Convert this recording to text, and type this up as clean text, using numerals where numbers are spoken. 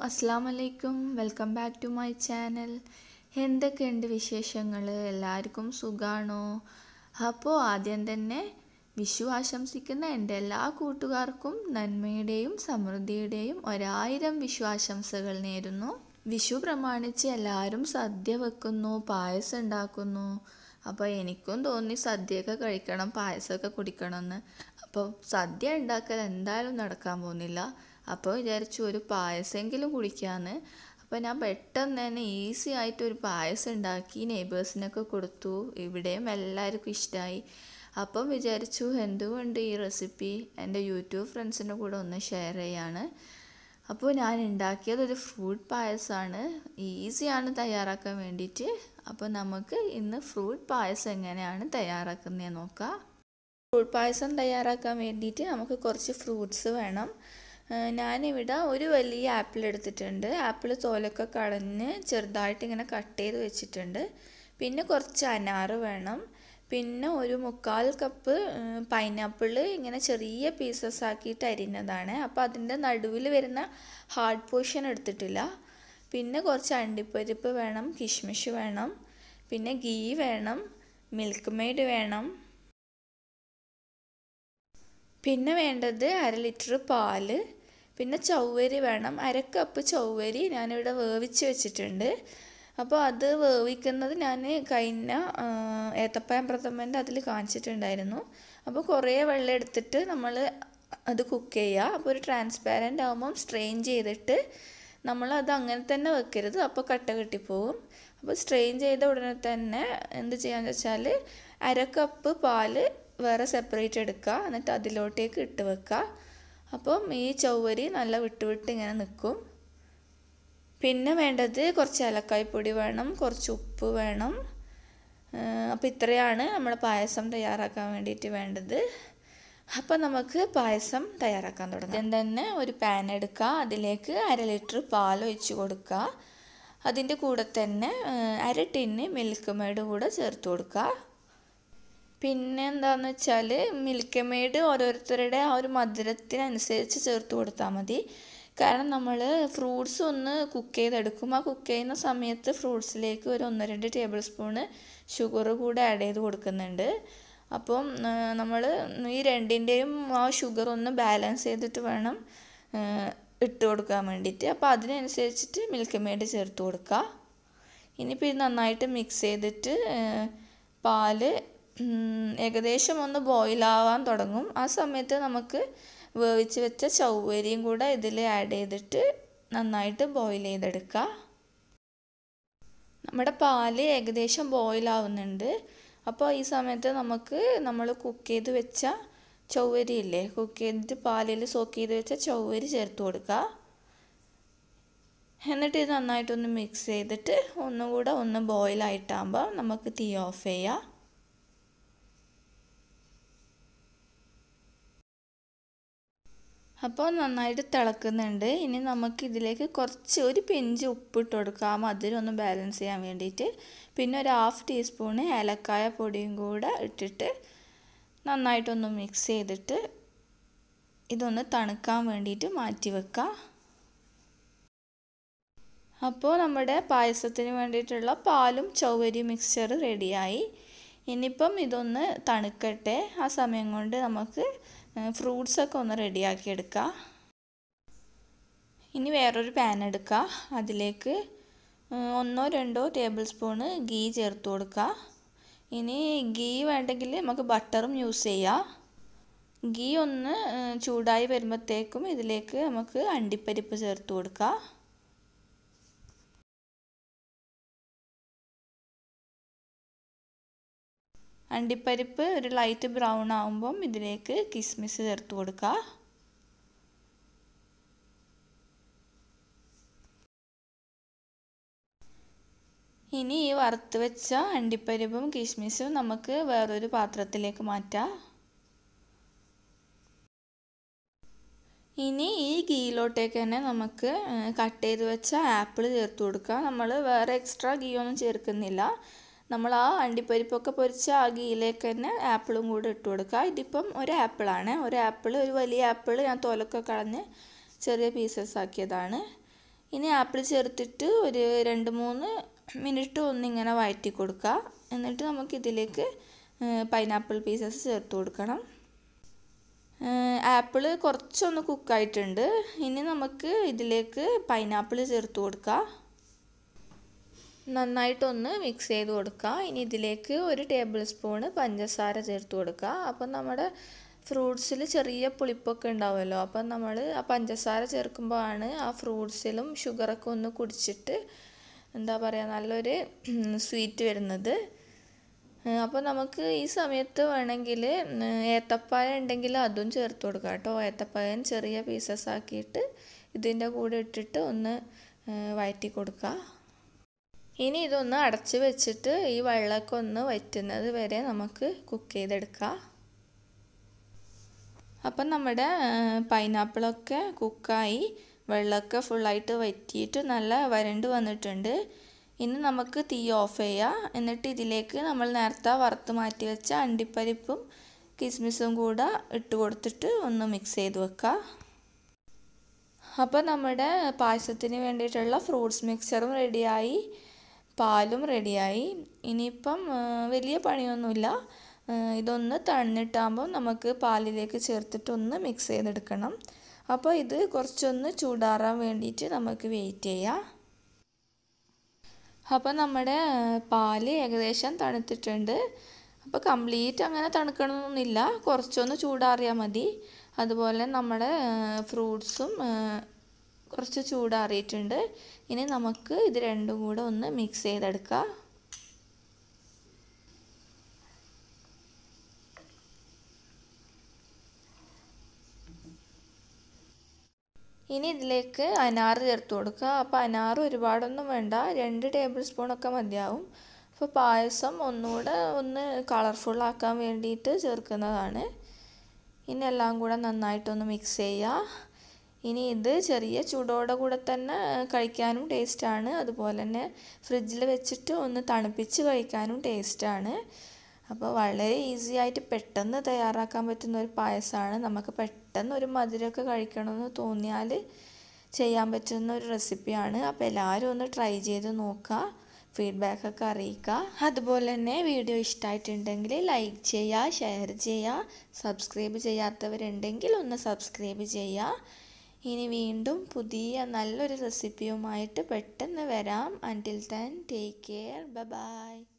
അസ്സലാമലൈക്കും, welcome back to my channel. എന്തൊക്കെയുണ്ട് വിശേഷങ്ങൾ? എല്ലാവർക്കും സുഖമാണോ? അപ്പോൾ ആദ്യം തന്നെ വിഷു ആശംസിക്കുന്ന എൻ്റെ എല്ലാ കൂട്ടുകാർക്കും നന്മയുടെയും സമൃദ്ധിയുടെയും 1000 വിഷു ആശംസകൾ നേരുന്നു. വിഷു പ്രമാണിച്ച് എല്ലാവരും സദ്യ വെക്കുന്നു, പായസം ഉണ്ടാക്കുന്നു. അപ്പോൾ എനിക്കും തോന്നി സദ്യയൊക്കെ കഴിക്കണം, പായസമൊക്കെ കുടിക്കണമെന്ന്. അപ്പോൾ സദ്യ ഉണ്ടാക്കൽ എന്തായാലും നടക്കാൻ പോകുന്നില്ല. അപ്പോൾ വിചാരിച്ചു ഒരു പായസമെങ്കിലും കുടിക്കാമെന്ന്. അപ്പോൾ ഞാൻ പെട്ടെന്ന് തന്നെ ഈസി ആയിട്ട് ഒരു പായസം ഉണ്ടാക്കി നെയ്ബേഴ്സിനൊക്കെ കൊടുത്തു. ഇവിടെയും എല്ലാവർക്കും ഇഷ്ടമായി. അപ്പം വിചാരിച്ചു എന്തുകൊണ്ട് ഈ റെസിപ്പി എൻ്റെ യൂട്യൂബ് ഫ്രണ്ട്സിൻ്റെ കൂടെ ഒന്ന് ഷെയർ ചെയ്യാണ്. അപ്പോൾ ഞാൻ ഉണ്ടാക്കിയത് ഒരു ഫ്രൂട്ട് പായസമാണ്. ഈസിയാണ് തയ്യാറാക്കാൻ വേണ്ടിയിട്ട്. അപ്പോൾ നമുക്ക് ഇന്ന് ഫ്രൂട്ട് പായസം എങ്ങനെയാണ് തയ്യാറാക്കുന്നത് നോക്കാം. ഫ്രൂട്ട് പായസം തയ്യാറാക്കാൻ വേണ്ടിയിട്ട് നമുക്ക് കുറച്ച് ഫ്രൂട്ട്സ് വേണം. ഞാനിവിടെ ഒരു വലിയ ആപ്പിൾ എടുത്തിട്ടുണ്ട്. ആപ്പിൾ തോലൊക്കെ കളഞ്ഞ് ചെറുതായിട്ട് ഇങ്ങനെ കട്ട് ചെയ്ത് വെച്ചിട്ടുണ്ട്. പിന്നെ കുറച്ച് അനാറ് വേണം. പിന്നെ ഒരു 1/4 കപ്പ് പൈനാപ്പിൾ ഇങ്ങനെ ചെറിയ പീസസ് ആക്കിയിട്ട് അരിഞ്ഞതാണ്. അപ്പോൾ അതിൻ്റെ നടുവിൽ വരുന്ന ഹാർഡ് പോർഷൻ എടുത്തിട്ടില്ല. പിന്നെ കുറച്ച് അണ്ടിപ്പരിപ്പ് വേണം, കിഷ്മിഷ് വേണം, പിന്നെ ഗീ വേണം, മിൽക്ക് മെയ്ഡ് വേണം. പിന്നെ വേണ്ടത് 1/2 ലിറ്റർ പാല്. പിന്നെ ചൗവരി വേണം. 1/2 കപ്പ് ചൗവരി ഞാനിവിടെ വേവിച്ച് വെച്ചിട്ടുണ്ട്. അപ്പോൾ അത് വേവിക്കുന്നത് ഞാൻ കഴിഞ്ഞ ഏത്തപ്പഴം പ്രഥമൻ്റെ അതിൽ കാണിച്ചിട്ടുണ്ടായിരുന്നു. അപ്പോൾ കുറേ വെള്ളം എടുത്തിട്ട് നമ്മൾ അത് കുക്ക് ചെയ്യുക. അപ്പോൾ ഒരു ട്രാൻസ്പാരൻ്റ് ആകുമ്പം സ്ട്രെയിൻ ചെയ്തിട്ട് നമ്മളത് അങ്ങനെ തന്നെ വെക്കരുത്, അപ്പോൾ കട്ട കെട്ടിപ്പോവും. അപ്പോൾ സ്ട്രെയിൻ ചെയ്ത ഉടനെ തന്നെ എന്ത് ചെയ്യാന്ന് വെച്ചാൽ 1/2 കപ്പ് പാല് വേറെ സെപ്പറേറ്റ് എടുക്കുക, എന്നിട്ട് അതിലോട്ടേക്ക് ഇട്ട് വെക്കുക. അപ്പം ഈ ചൗവരി നല്ല വിട്ട് ഇങ്ങനെ നിൽക്കും. പിന്നെ വേണ്ടത് കുറച്ച് ഏലക്കായ്പ്പൊടി വേണം, കുറച്ച് ഉപ്പ് വേണം. അപ്പോൾ ഇത്രയാണ് നമ്മൾ പായസം തയ്യാറാക്കാൻ വേണ്ടിയിട്ട് വേണ്ടത്. അപ്പോൾ നമുക്ക് പായസം തയ്യാറാക്കാൻ തുടങ്ങാം. ആദ്യം തന്നെ ഒരു പാൻ എടുക്കുക, അതിലേക്ക് 1/2 ലിറ്റർ പാൽ ഒഴിച്ച് കൊടുക്കുക. അതിൻ്റെ കൂടെ തന്നെ 1/2 ടിന്ന് മിൽക്ക് മെയ്ഡ് കൂടെ ചേർത്ത് കൊടുക്കുക. പിന്നെ എന്താണെന്ന് വെച്ചാൽ മിൽക്ക് മെയ്ഡ് ഓരോരുത്തരുടെ ആ ഒരു മധുരത്തിനനുസരിച്ച് ചേർത്ത് കൊടുത്താൽ മതി. കാരണം നമ്മൾ ഫ്രൂട്ട്സ് ഒന്ന് കുക്ക് ചെയ്തെടുക്കും. ആ കുക്ക് ചെയ്യുന്ന സമയത്ത് ഫ്രൂട്ട്സിലേക്ക് ഒരു 1-2 ടേബിൾ സ്പൂണ് ഷുഗർ കൂടെ ആഡ് ചെയ്ത് കൊടുക്കുന്നുണ്ട്. അപ്പം നമ്മൾ ഈ രണ്ടിൻ്റെയും ആ ഷുഗർ ഒന്ന് ബാലൻസ് ചെയ്തിട്ട് വേണം ഇട്ട് കൊടുക്കാൻ വേണ്ടിയിട്ട്. അപ്പോൾ അതിനനുസരിച്ചിട്ട് മിൽക്ക് മെയ്ഡ് ചേർത്ത് കൊടുക്കുക. ഇനിയിപ്പോൾ ഇത് നന്നായിട്ട് മിക്സ് ചെയ്തിട്ട് പാല് ഏകദേശം ഒന്ന് ബോയിലാവാൻ തുടങ്ങും. ആ സമയത്ത് നമുക്ക് വേവിച്ച് വെച്ച ചൗവരിയും കൂടെ ഇതിൽ ആഡ് ചെയ്തിട്ട് നന്നായിട്ട് ബോയിൽ ചെയ്തെടുക്കുക. നമ്മുടെ പാല് ഏകദേശം ബോയിലാവുന്നുണ്ട്. അപ്പോൾ ഈ സമയത്ത് നമുക്ക് നമ്മൾ കുക്ക് ചെയ്ത് വെച്ച ചൗവരി ഇല്ലേ, കുക്ക് ചെയ്തിട്ട് പാലിൽ സോക്ക് ചെയ്ത് വെച്ച ചൗവരി ചേർത്ത് കൊടുക്കുക. എന്നിട്ട് ഇത് നന്നായിട്ടൊന്ന് മിക്സ് ചെയ്തിട്ട് ഒന്നുകൂടെ ഒന്ന് ബോയിലായിട്ടാകുമ്പോൾ നമുക്ക് തീ ഓഫ് ചെയ്യാം. അപ്പോൾ നന്നായിട്ട് തിളക്കുന്നുണ്ട്. ഇനി നമുക്ക് ഇതിലേക്ക് കുറച്ച് ഒരു പിഞ്ച് ഉപ്പിട്ട് കൊടുക്കുക, മധുരം ഒന്ന് ബാലൻസ് ചെയ്യാൻ വേണ്ടിയിട്ട്. പിന്നെ ഒരു 1/2 ടീസ്പൂണ് ഏലക്കായ പൊടിയും കൂടെ ഇട്ടിട്ട് നന്നായിട്ടൊന്ന് മിക്സ് ചെയ്തിട്ട് ഇതൊന്ന് തണുക്കാൻ വേണ്ടിയിട്ട് മാറ്റി വെക്കുക. അപ്പോൾ നമ്മുടെ പായസത്തിന് വേണ്ടിയിട്ടുള്ള പാലും ചൗവരിയും മിക്സ്ചർ റെഡിയായി. ഇനിയിപ്പം ഇതൊന്ന് തണുക്കട്ടെ. ആ സമയം കൊണ്ട് നമുക്ക് ഫ്രൂട്ട്സൊക്കെ ഒന്ന് റെഡിയാക്കി എടുക്കാം. ഇനി വേറൊരു പാൻ എടുക്കുക, അതിലേക്ക് 1-2 ടേബിൾ സ്പൂണ് ഗീ ചേർത്ത് കൊടുക്കുക. ഇനി ഗീ വേണ്ടെങ്കിൽ നമുക്ക് ബട്ടറും യൂസ് ചെയ്യാം. ഗീ ഒന്ന് ചൂടായി വരുമ്പോഴത്തേക്കും ഇതിലേക്ക് നമുക്ക് അണ്ടിപ്പരിപ്പ് ചേർത്ത് കൊടുക്കുക. അണ്ടിപ്പരിപ്പ് ഒരു ലൈറ്റ് ബ്രൗൺ ആകുമ്പം ഇതിലേക്ക് കിസ്മിസ് ചേർത്ത് കൊടുക്കുക. ഇനി ഈ വറുത്ത് വെച്ച അണ്ടിപ്പരിപ്പും കിസ്മിസും നമുക്ക് വേറൊരു പാത്രത്തിലേക്ക് മാറ്റാം. ഇനി ഈ ഗീയിലോട്ടേക്ക് തന്നെ നമുക്ക് കട്ട് ചെയ്ത് വെച്ച ആപ്പിൾ ചേർത്ത് കൊടുക്കുക. നമ്മൾ വേറെ എക്സ്ട്രാ ഗീ ഒന്നും ചേർക്കുന്നില്ല. നമ്മൾ ആ അണ്ടിപ്പരിപ്പൊക്കെ പൊരിച്ച ആ ഗീയിലേക്ക് തന്നെ ആപ്പിളും കൂടെ ഇട്ട് കൊടുക്കുക. ഇതിപ്പം ഒരു ആപ്പിൾ, ഒരു വലിയ ആപ്പിൾ ഞാൻ തോലൊക്കെ കളഞ്ഞ് ചെറിയ പീസസ് ആക്കിയതാണ്. ഇനി ആപ്പിൾ ചേർത്തിട്ട് ഒരു 2-3 മിനിറ്റ് ഒന്നിങ്ങനെ വഴറ്റി കൊടുക്കുക. എന്നിട്ട് നമുക്ക് ഇതിലേക്ക് പൈനാപ്പിൾ പീസസ് ചേർത്ത് കൊടുക്കണം. ആപ്പിൾ കുറച്ചൊന്ന് കുക്കായിട്ടുണ്ട്. ഇനി നമുക്ക് ഇതിലേക്ക് പൈനാപ്പിൾ ചേർത്ത് കൊടുക്കുക. നന്നായിട്ടൊന്ന് മിക്സ് ചെയ്ത് കൊടുക്കുക. ഇനി ഇതിലേക്ക് 1 ടേബിൾ സ്പൂൺ പഞ്ചസാര ചേർത്ത് കൊടുക്കുക. അപ്പം നമ്മുടെ ഫ്രൂട്ട്സിൽ ചെറിയ പുളിപ്പൊക്കെ ഉണ്ടാവുമല്ലോ, അപ്പം നമ്മൾ ആ പഞ്ചസാര ചേർക്കുമ്പോഴാണ് ആ ഫ്രൂട്ട്സിലും ഷുഗറൊക്കെ ഒന്ന് കുടിച്ചിട്ട് എന്താ പറയുക നല്ലൊരു സ്വീറ്റ് വരുന്നത്. അപ്പോൾ നമുക്ക് ഈ സമയത്ത് വേണമെങ്കിൽ ഏത്തപ്പഴം ഉണ്ടെങ്കിൽ അതും ചേർത്ത് കൊടുക്കാം കേട്ടോ. ഏത്തപ്പഴം ചെറിയ പീസസ് ആക്കിയിട്ട് ഇതിൻ്റെ കൂടെ ഇട്ടിട്ട് ഒന്ന് വഴറ്റി കൊടുക്കുക. ഇനി ഇതൊന്ന് അടച്ച് വെച്ചിട്ട് ഈ വെള്ളമൊക്കെ ഒന്ന് വറ്റുന്നത് വരെ നമുക്ക് കുക്ക് ചെയ്തെടുക്കാം. അപ്പം നമ്മുടെ പൈനാപ്പിളൊക്കെ കുക്കായി വെള്ളമൊക്കെ ഫുള്ളായിട്ട് വറ്റിയിട്ട് നല്ല വരണ്ട് വന്നിട്ടുണ്ട്. ഇനി നമുക്ക് തീ ഓഫ് ചെയ്യാം. എന്നിട്ട് ഇതിലേക്ക് നമ്മൾ നേരത്തെ വറുത്ത് മാറ്റി വെച്ച അണ്ടിപ്പരിപ്പും കിസ്മിസും കൂടെ ഇട്ട് കൊടുത്തിട്ട് ഒന്ന് മിക്സ് ചെയ്ത് വെക്കുക. അപ്പോൾ നമ്മുടെ പായസത്തിന് വേണ്ടിയിട്ടുള്ള ഫ്രൂട്ട്സ് മിക്സറും റെഡിയായി, പാലും റെഡിയായി. ഇനിയിപ്പം വലിയ പണിയൊന്നുമില്ല. ഇതൊന്ന് തണിട്ടാകുമ്പോൾ നമുക്ക് പാലിലേക്ക് ചേർത്തിട്ട് ഒന്ന് മിക്സ് ചെയ്തെടുക്കണം. അപ്പോൾ ഇത് കുറച്ചൊന്ന് ചൂടാറാൻ വേണ്ടിയിട്ട് നമുക്ക് വെയിറ്റ് ചെയ്യാം. അപ്പോൾ നമ്മുടെ പാല് ഏകദേശം തണുത്തിട്ടുണ്ട്. അപ്പോൾ കംപ്ലീറ്റ് അങ്ങനെ തണുക്കണമെന്നൊന്നുമില്ല, കുറച്ചൊന്ന് ചൂടാറിയാൽ മതി. അതുപോലെ നമ്മുടെ ഫ്രൂട്ട്സും കുറച്ച് ചൂടാറിയിട്ടുണ്ട്. ഇനി നമുക്ക് ഇത് രണ്ടും കൂടെ ഒന്ന് മിക്സ് ചെയ്തെടുക്കാം. ഇനി ഇതിലേക്ക് അനാറ് ചേർത്ത് കൊടുക്കുക. അപ്പോൾ അനാറ് ഒരുപാടൊന്നും വേണ്ട, 2 ടേബിൾ സ്പൂണൊക്കെ മതിയാവും. അപ്പോൾ പായസം ഒന്നുകൂടെ ഒന്ന് കളർഫുള്ളാക്കാൻ വേണ്ടിയിട്ട് ചേർക്കുന്നതാണ്. ഇനി എല്ലാം കൂടെ നന്നായിട്ടൊന്ന് മിക്സ് ചെയ്യുക. ഇനി ഇത് ചെറിയ ചൂടോടെ കൂടെ തന്നെ കഴിക്കാനും ടേസ്റ്റാണ്. അതുപോലെ തന്നെ ഫ്രിഡ്ജിൽ വെച്ചിട്ട് ഒന്ന് തണുപ്പിച്ച് കഴിക്കാനും ടേസ്റ്റാണ്. അപ്പോൾ വളരെ ഈസി ആയിട്ട് പെട്ടെന്ന് തയ്യാറാക്കാൻ പറ്റുന്ന ഒരു പായസമാണ്. നമുക്ക് പെട്ടെന്ന് ഒരു മധുരമൊക്കെ കഴിക്കണമെന്ന് തോന്നിയാൽ ചെയ്യാൻ പറ്റുന്ന ഒരു റെസിപ്പിയാണ്. അപ്പോൾ എല്ലാവരും ഒന്ന് ട്രൈ ചെയ്ത് നോക്കുക, ഫീഡ്ബാക്കൊക്കെ അറിയിക്കുക. അതുപോലെ തന്നെ വീഡിയോ ഇഷ്ടമായിട്ടുണ്ടെങ്കിൽ ലൈക്ക് ചെയ്യുക, ഷെയർ ചെയ്യുക. സബ്സ്ക്രൈബ് ചെയ്യാത്തവരുണ്ടെങ്കിൽ ഒന്ന് സബ്സ്ക്രൈബ് ചെയ്യുക. ഇനി വീണ്ടും പുതിയ നല്ലൊരു റെസിപ്പിയുമായിട്ട് പെട്ടെന്ന് വരാം. Until then take care, bye by.